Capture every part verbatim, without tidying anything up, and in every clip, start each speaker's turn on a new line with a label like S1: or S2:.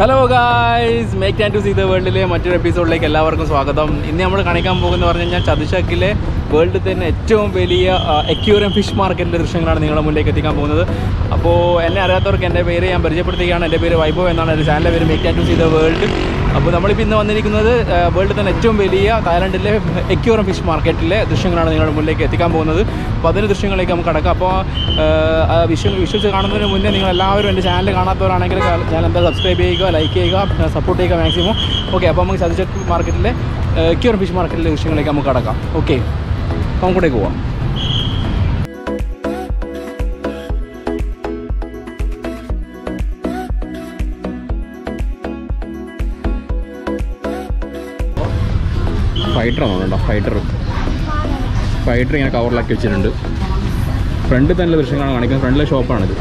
S1: Hello guys, make time to see the വേൾഡിലെ മറ്റൊരു എപ്പിസോഡിലേക്ക് എല്ലാവർക്കും സ്വാഗതം. ഇന്ന് നമ്മൾ കാണിക്കാൻ പോകുന്നത് പറഞ്ഞു കഴിഞ്ഞാൽ ചതുശക്കിലെ വേൾഡിൽ തന്നെ ഏറ്റവും വലിയ അക്വേറിയം ഫിഷ് മാർക്കറ്റിൻ്റെ ദൃശ്യങ്ങളാണ് നിങ്ങളുടെ മുന്നിലേക്ക് എത്തിക്കാൻ പോകുന്നത്. അപ്പോൾ എന്നെ അറിയാത്തവർക്ക് എൻ്റെ പേര് ഞാൻ പരിചയപ്പെടുത്തുകയാണ്. എൻ്റെ പേര് വൈഭവ് എന്നാണ്. എൻ്റെ ചാനലിൻ്റെ പേര് make time to see the world. അപ്പോൾ നമ്മളിപ്പോൾ ഇന്ന് വന്നിരിക്കുന്നത് വേൾഡിൽ തന്നെ ഏറ്റവും വലിയ തായ്ലൻഡിലെ അക്വേറിയം ഫിഷ് മാർക്കറ്റിലെ ദൃശ്യങ്ങളാണ് നിങ്ങളുടെ മുന്നിലേക്ക് എത്തിക്കാൻ പോകുന്നത്. അപ്പോൾ അതിൻ്റെ ദൃശ്യങ്ങളിലേക്ക് നമുക്ക് കടക്കാം. അപ്പോൾ വിഷ്വൽ വിഷ്വൽസ് കാണുന്നതിന് മുന്നേ നിങ്ങൾ എല്ലാവരും എൻ്റെ ചാനൽ കാണാത്തവരാണെങ്കിൽ ചാനൽ എന്താ സബ്സ്ക്രൈബ് ചെയ്യുക, ലൈക്ക് ചെയ്യുക, സപ്പോർട്ട് ചെയ്യുക മാക്സിമം. ഓക്കെ, അപ്പോൾ നമുക്ക് ചതുശക് മാർക്കറ്റിലെ അക്വേറിയം ഫിഷ് മാർക്കറ്റിലെ ദൃശ്യങ്ങളിലേക്ക് നമുക്ക് കടക്കാം. ഓക്കെ, അപ്പോൾ നമുക്കിടേക്ക് പോവാം. ഫൈറ്ററാണ് കേട്ടോ, ഫൈറ്റർ ഫൈറ്റർ ഇങ്ങനെ കവറിലാക്കി വെച്ചിട്ടുണ്ട്. ഫ്രണ്ടിൽ തന്നെ ദൃശ്യങ്ങളാണ് കാണിക്കുന്നത്. ഫ്രണ്ടിലെ ഷോപ്പാണിത്.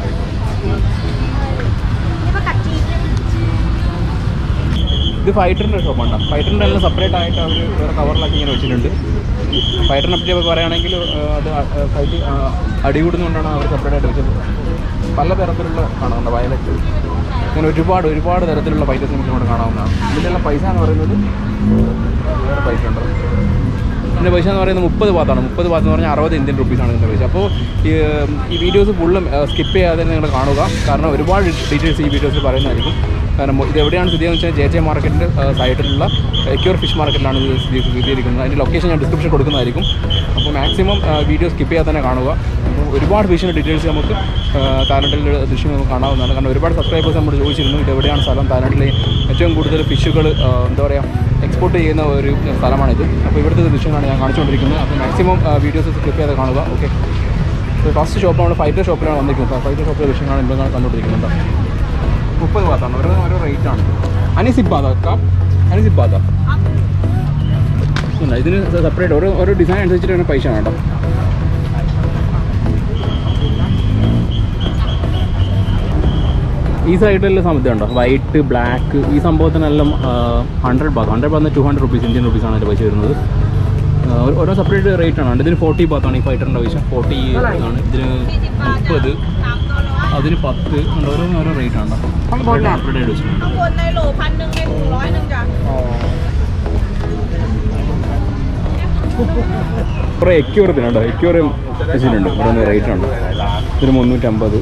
S1: ഇത് ഫൈറ്ററിൻ്റെ ഷോപ്പാണ്. ഫൈറ്ററിൻ്റെ എല്ലാം സെപ്പറേറ്റ് ആയിട്ട് അവർ വേറെ കവറിലാക്കി ഇങ്ങനെ വെച്ചിട്ടുണ്ട്. ഫൈറ്ററിനെ പറ്റി പറയുകയാണെങ്കിൽ അത് ഫൈറ്റ് അടികൂടുന്നതുകൊണ്ടാണ് അവർ സെപ്പറേറ്റ് ആയിട്ട് വെച്ചത്. പല തരത്തിലുള്ള കാണുന്നുണ്ട്. വയലറ്റ് ഇങ്ങനെ ഒരുപാട് ഒരുപാട് തരത്തിലുള്ള ഫൈറ്റേഴ്സ് നമുക്ക് ഇവിടെ കാണാവുന്നതാണ്. ഇതിൻ്റെല്ലാം പൈസ എന്ന് പറയുന്നത് വേറെ പൈസ ഉണ്ട്. ഇതിൻ്റെ പൈസ എന്ന് പറയുന്നത് മുപ്പത് ബാത്താണ്. മുപ്പത് ബാത്ത് എന്ന് പറഞ്ഞാൽ അറുപത് ഇന്ത്യൻ റുപ്പീസാണ് ഇതിൻ്റെ പൈസ. അപ്പോൾ ഈ വീഡിയോസ് ഫുള്ളും സ്കിപ്പ് ചെയ്യാതെ നിങ്ങൾ കാണുക. കാരണം ഒരുപാട് ഡീറ്റെയിൽസ് ഈ വീഡിയോസിൽ പറയുന്നതായിരിക്കും. കാരണം ഇത് എവിടെയാണ് സ്ഥിതി എന്ന് വെച്ചാൽ ജെ ജെ മാർക്കറ്റിൻ്റെ സൈഡിലുള്ള അക്വേറിയം ഫിഷ് മാർക്കറ്റിലാണ് ഇത് സ്ഥിതിയിരിക്കുന്നത്. അതിൻ്റെ ലൊക്കേഷൻ ഞാൻ ഡിസ്ക്രിപ്ഷൻ കൊടുക്കുന്നതായിരിക്കും. അപ്പോൾ മാക്സിമം വീഡിയോ സ്കിപ്പ് ചെയ്യാതെ തന്നെ കാണുക. അപ്പോൾ ഒരുപാട് ഫിഷിൻ്റെ ഡീറ്റെയിൽസ് നമുക്ക് തായ്ലൻഡിൽ ദൃശ്യം നമുക്ക് കാണാവുന്നതാണ്. കാരണം ഒരുപാട് സബ്സ്ക്രൈബേഴ്സ് നമ്മൾ ചോദിച്ചിരുന്നു ഇത് എവിടെയാണ് സ്ഥലം, തായ്ലൻഡിലെ ഏറ്റവും കൂടുതൽ ഫിഷുകൾ എന്താ പറയുക എക്സ്പോർട്ട് ചെയ്യുന്ന ഒരു സ്ഥലമാണിത്. അപ്പോൾ ഇവിടുത്തെ ദൃശ്യങ്ങളാണ് ഞാൻ കാണിച്ചുകൊണ്ടിരിക്കുന്നത്. അപ്പോൾ മാക്സിമം വീഡിയോസ് സ്കിപ്പ് ചെയ്യാതെ കാണുക. ഓക്കെ, ഫസ്റ്റ് ഷോപ്പ് നമ്മൾ ഫൈറ്റർ ഷോപ്പിലാണ് വന്നിരിക്കുന്നത്. ഫൈറ്റർ ഷോപ്പിലെ ദൃശ്യങ്ങളാണ് ഇപ്പോൾ കണ്ടുകൊണ്ടിരിക്കുന്നത്. മുപ്പത് ബാത്താണ്. ഓരോ ഓരോ റേറ്റാണ്. അനിസിബാദ അനിസിബാദ ഇതിന് സെപ്പറേറ്റ് ഓരോ ഓരോ ഡിസൈൻ അനുസരിച്ചിട്ടാണ് പൈസ കേട്ടോ. ഈ സൈഡിലെല്ലാം സംബന്ധം ഉണ്ടോ, വൈറ്റ് ബ്ലാക്ക് ഈ സംഭവത്തിനെല്ലാം hundred baht hundred baht two hundred rupees Indian റുപ്പീസാണ് അതിൻ്റെ പൈസ വരുന്നത്. ഓരോ സെപ്പറേറ്റ് റേറ്റാണ്. ഇതിന് ഫോർട്ടി ബാത്താണ് ഈ ഫൈറ്ററിൻ്റെ പൈസ. ഫോർട്ടി ആണ്. ഇതിന് മുപ്പത്, അതിന് പത്ത്, ഓരോ ഓരോ റേറ്റ് ആണ്. കുറേ എക്യൂറിയത്തിനുണ്ടോ, എക്യൂറിയം വെച്ചിട്ടുണ്ട്. ഓരോന്ന് റേറ്റ് ഉണ്ട്. ഇതിന് മുന്നൂറ്റമ്പത്,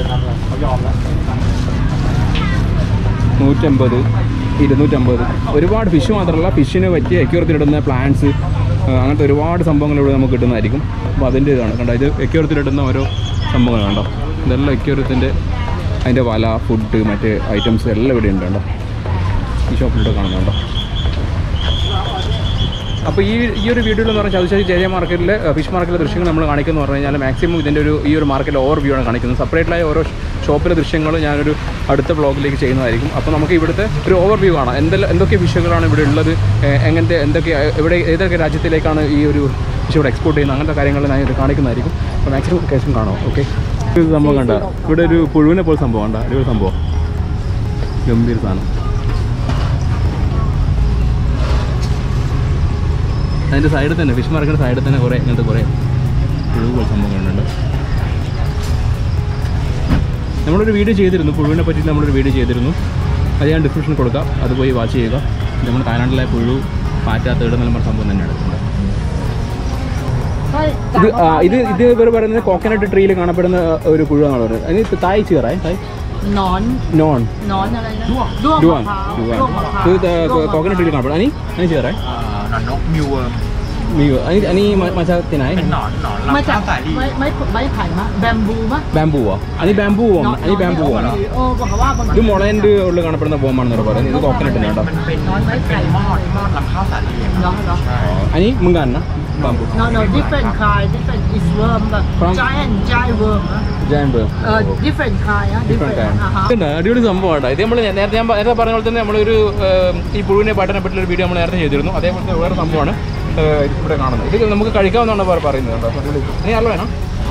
S1: നൂറ്റമ്പത്, ഇരുന്നൂറ്റമ്പത്. ഒരുപാട് ഫിഷ് മാത്രമല്ല, ഫിഷിന് പറ്റിയ എക്യൂറിയത്തിലിടുന്ന പ്ലാന്റ്സ് അങ്ങനത്തെ ഒരുപാട് സംഭവങ്ങൾ ഇവിടെ നമുക്ക് കിട്ടുന്നതായിരിക്കും. അപ്പോൾ അതിൻ്റെ ഇതാണ് കണ്ടോ. ഇത് എക്യൂറിയത്തിലിടുന്ന ഓരോ സംഭവങ്ങളുണ്ടോ. ഇതെല്ലാം എക്യൂറിയത്തിൻ്റെ അതിൻ്റെ വല, ഫുഡ്, മറ്റ് ഐറ്റംസ് എല്ലാം ഇവിടെ ഉണ്ട് കേട്ടോ. ഈ ഷോപ്പിലൂടെ കാണുന്നുണ്ടോ. അപ്പോൾ ഈ ഈ ഒരു വീഡിയോയിൽ എന്ന് പറഞ്ഞാൽ ചതുശക് ജെ ജെ മാർക്കറ്റിലെ ഫിഷ് മാർക്കറ്റിലെ ദൃശ്യങ്ങൾ നമ്മൾ കാണിക്കുന്നത് പറഞ്ഞു കഴിഞ്ഞാൽ മാക്സിമം ഇതിൻ്റെ ഒരു ഈ ഒരു മാർക്കറ്റിലെ ഓവർ വ്യൂ ആണ് കാണിക്കുന്നത്. സെപ്പറേറ്റായ ഓരോ ഷോപ്പിലെ ദൃശ്യങ്ങൾ ഞാനൊരു അടുത്ത വ്ളോഗിലേക്ക് ചെയ്യുന്നതായിരിക്കും. അപ്പോൾ നമുക്ക് ഇവിടുത്തെ ഒരു ഓവർ വ്യൂ കാണാം. എന്തെല്ലാം എന്തൊക്കെ ഫിഷുകളാണ് ഇവിടെ ഉള്ളത്, എങ്ങനത്തെ എന്തൊക്കെ എവിടെ ഏതൊക്കെ രാജ്യത്തിലേക്കാണ് ഈ ഒരു ഫിഷ് ഇവിടെ എക്സ്പോർട്ട് ചെയ്യുന്നത്, അങ്ങനത്തെ കാര്യങ്ങൾ ഞാൻ ഇത് കാണിക്കുന്നതായിരിക്കും. അപ്പോൾ മാക്സിമം കേസും കാണാം. ഓക്കെ, ഒരു സംഭവം കണ്ട ഇവിടെ ഒരു പുഴുവിനെ പോലെ സംഭവം കണ്ട. ഒരു സംഭവം ഗംഭീര സാധനം. അതിൻ്റെ സൈഡിൽ തന്നെ ഫിഷ് മാർക്കറ്റിൻ്റെ സൈഡിൽ തന്നെ കുറേ ഇങ്ങനത്തെ കുറേ പുഴു പോലെ സംഭവങ്ങളുണ്ട്. നമ്മളൊരു വീഡിയോ ചെയ്തിരുന്നു പുഴുവിനെ പറ്റി. നമ്മളൊരു വീഡിയോ ചെയ്തിരുന്നു. അത് ഞാൻ ഡിസ്ക്രിപ്ഷനിൽ കൊടുക്കാം. അത് പോയി വാച്ച് ചെയ്യുക. നമ്മൾ തായ്ലൻഡിലെ പുഴു പാറ്റാത്ത ഇടുന്ന പറഞ്ഞ സംഭവം തന്നെയാണ്. ഇത് ഇത് ഇത് ഇവർ പറയുന്നത് കോക്കനട്ട് ട്രീയിൽ കാണപ്പെടുന്ന ഒരു പുഴു എന്നാണ് പറയുന്നത്. അതിന് തായ് ചീറായി തായ് നോൺ നോൺ ഡുവാൻ ഇത് കോക്കനട്ട് ട്രീയിൽ കാണപ്പെടും. അനി അനി ചീറായിมิวมิวอันนี้อันนี้มามาจากที่ไหนมาจากไม้ไม้ไม้ไผ่มะแบมบูมะแบมบูอ่ะอันนี้แบมบูอ่ะอันนี้แบมบูอ่ะโอ้บอกว่าഇത് മുളേൻ്റെ ഉള്ളിൽ കാണപ്പെടുന്ന ബോംബാണെന്ന് പറയുന്നത്. ഇത് കോക്കനട്ടിന് കേട്ടോ.อันนี้มึงกันนะบามบู
S2: no no different kind different is worm but giant giant worm
S1: giant worm
S2: uh different kind different
S1: kind. അടിപൊളി സംഭവമാണ് ഇത്. നമ്മൾ നേരത്തെ ഞാൻ നേരത്തെ പറഞ്ഞ പോലെ തന്നെ നമ്മളൊരു ഈ പുഴുവിനെ പാട്ടിനെ പറ്റിയൊരു വീഡിയോ നമ്മൾ നേരത്തെ ചെയ്തിരുന്നു. അതേപോലത്തെ വേറെ സംഭവമാണ് ഇവിടെ കാണുന്നത്. ഇത് നമുക്ക് കഴിക്കാവുന്നതാണ് പറയുന്നത് കേട്ടോ. നീ അല്ല വേണം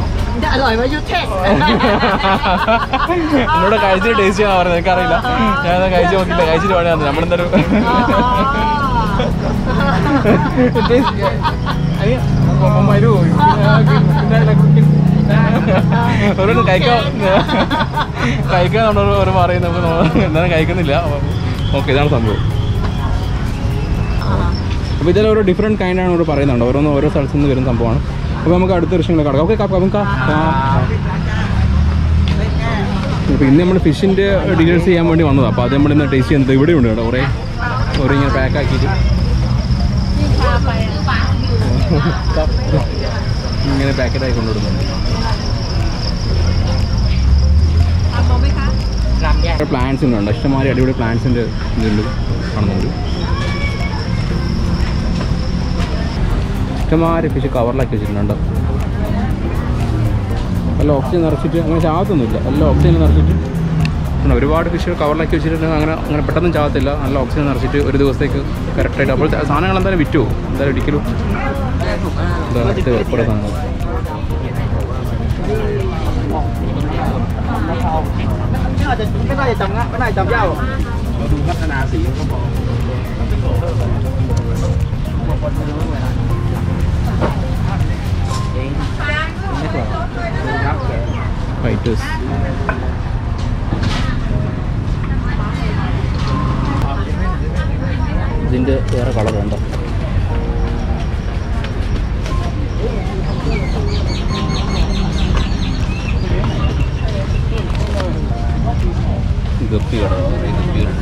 S1: എന്നോട് കഴിച്ചിട്ട് ടേസ്റ്റ് ചെയ്യാൻ പറഞ്ഞത്. എനിക്കറിയില്ല, ഞാനത് കഴിച്ച് നോക്കില്ല. കഴിച്ചിട്ട് വേണേ നമ്മളെന്തായാലും ഒരു കഴിക്കാൻ കഴിക്കാൻ ഒരു പറയുന്നത് നമുക്ക് എന്തായാലും കഴിക്കുന്നില്ല. ഓക്കെ, ഇതാണ് സംഭവം. അപ്പോൾ ഇതിൽ ഓരോ ഡിഫറെൻറ്റ് കൈൻഡാണ് അവർ പറയുന്നുണ്ട്, ഓരോന്ന് ഓരോ സ്ഥലത്തു നിന്ന് വരുന്ന സംഭവമാണ്. അപ്പോൾ നമുക്ക് അടുത്ത ദൃശ്യങ്ങൾ കാണാം. ഓക്കെ, നമുക്ക് ഇപ്പോൾ ഇന്ന് നമ്മൾ ഫിഷിൻ്റെ ഡീറ്റെയിൽസ് ചെയ്യാൻ വേണ്ടി വന്നതാണ്. അപ്പോൾ അത് നമ്മളിന്ന് ടേസ്റ്റ് ചെയ്യുന്നത് ഇവിടെ ഉണ്ട് കേട്ടോ, കുറേ ഓരോ ഇങ്ങനെ പാക്ക് ആക്കിയിട്ട് ഇങ്ങനെ പാക്കറ്റായി കൊണ്ടുവിടുന്നുണ്ട്. പ്ലാന്റ്സിൻ്റെ ഉണ്ട്, ഇഷ്ടംമാതിരി അടിപൊളി പ്ലാന്റ്സിൻ്റെ ഇതുണ്ട് കാണുന്നുണ്ട്. ഇഷ്ടംമാതിരി ഫിഷ് കവറിലാക്കി വെച്ചിട്ടുണ്ട്. നല്ല ഓക്സിജൻ നിറച്ചിട്ട് അങ്ങനെ ചാകത്തൊന്നുമില്ല, നല്ല ഓക്സിജൻ നിറച്ചിട്ട് ഉണ്ട്. ഒരുപാട് ഫിഷ് കവറിലാക്കി വെച്ചിട്ട് അങ്ങനെ അങ്ങനെ പെട്ടെന്ന് ചാകത്തില്ല. നല്ല ഓക്സിജൻ നിറച്ചിട്ട് ഒരു ദിവസത്തേക്ക് കറക്റ്റായിട്ട്. അപ്പോൾ സാധനങ്ങൾ എന്തായാലും വിറ്റു പോകും, എന്തായാലും ഒരിക്കലും എന്താണ് കുറേ സാധനങ്ങൾ.
S2: cái này trồng cái này trồng rau
S1: fighters ഇതിൻ്റെ വേറെ കളറുണ്ടോ? ഗപ്പി കട, കുറേ ഗപ്പികളുണ്ട്,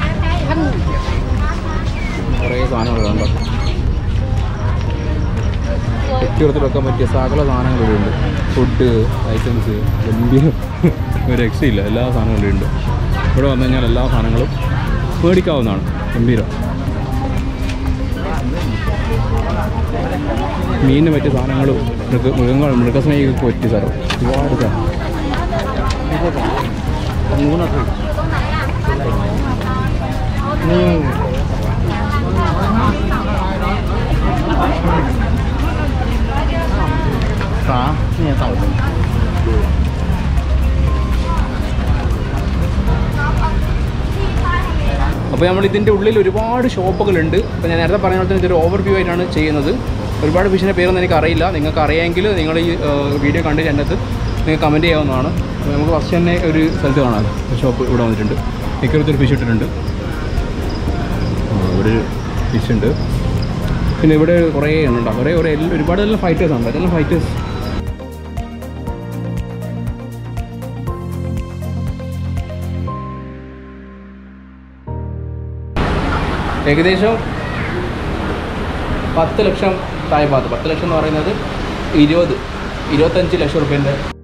S1: കുറേ സാധനങ്ങളുണ്ടോ. കുട്ടികൾക്ക് വെക്കാൻ പറ്റിയ സകല സാധനങ്ങളും ഉണ്ട്. ഫുഡ് ഐറ്റംസ് ഗംഭീരം, ഒരു രക്ഷയില്ല, എല്ലാ സാധനങ്ങളും ഉണ്ട്. ഇവിടെ വന്നു കഴിഞ്ഞാൽ എല്ലാ സാധനങ്ങളും മേടിക്കാവുന്നതാണ്. ഗംഭീരം. മീനിന് പറ്റിയ സാധനങ്ങളും മൃഗ മൃഗങ്ങൾ മൃഗസ്നേഹികൾക്ക് പറ്റിയ സ്ഥലം ഒരുപാട് സാധനം. മൂന്നൊക്കെ അപ്പോൾ നമ്മൾ ഇതിൻ്റെ ഉള്ളിൽ ഒരുപാട് ഷോപ്പുകളുണ്ട്. അപ്പോൾ ഞാൻ നേരത്തെ പറഞ്ഞ പോലെ തന്നെ ഇതൊരു ഓവർവ്യൂ ആയിട്ടാണ് ചെയ്യുന്നത്. ഒരുപാട് ഫിഷിൻ്റെ പേരൊന്നും എനിക്ക് അറിയില്ല. നിങ്ങൾക്ക് അറിയാമെങ്കിൽ നിങ്ങൾ ഈ വീഡിയോ കണ്ട് അതിനകത്ത് നിങ്ങൾക്ക് കമൻറ്റ് ചെയ്യാവുന്നതാണ്. അപ്പോൾ നമുക്ക് ഫസ്റ്റ് തന്നെ ഒരു സ്ഥലത്ത് കാണാം, ഷോപ്പ് ഇവിടെ വന്നിട്ടുണ്ട്. ഇക്കരത്തൊരു ഫിഷ് ഇട്ടിട്ടുണ്ട്, ഇവിടെ ഒരു ഫിഷ് ഉണ്ട്. പിന്നെ ഇവിടെ കുറേ എണ്ണുണ്ടാവും, കുറേ കുറേ എല്ലാം ഒരുപാട് എല്ലാം ഫൈറ്റേഴ്സ് ഉണ്ട്, അതെല്ലാം ഫൈറ്റേഴ്സ്. ഏകദേശം പത്ത് ലക്ഷം താഴെ ഭാഗത്ത്, പത്ത് ലക്ഷം എന്ന് പറയുന്നത് ഇരുപത് ഇരുപത്തഞ്ച് ലക്ഷം റുപ്യേൻ്റെ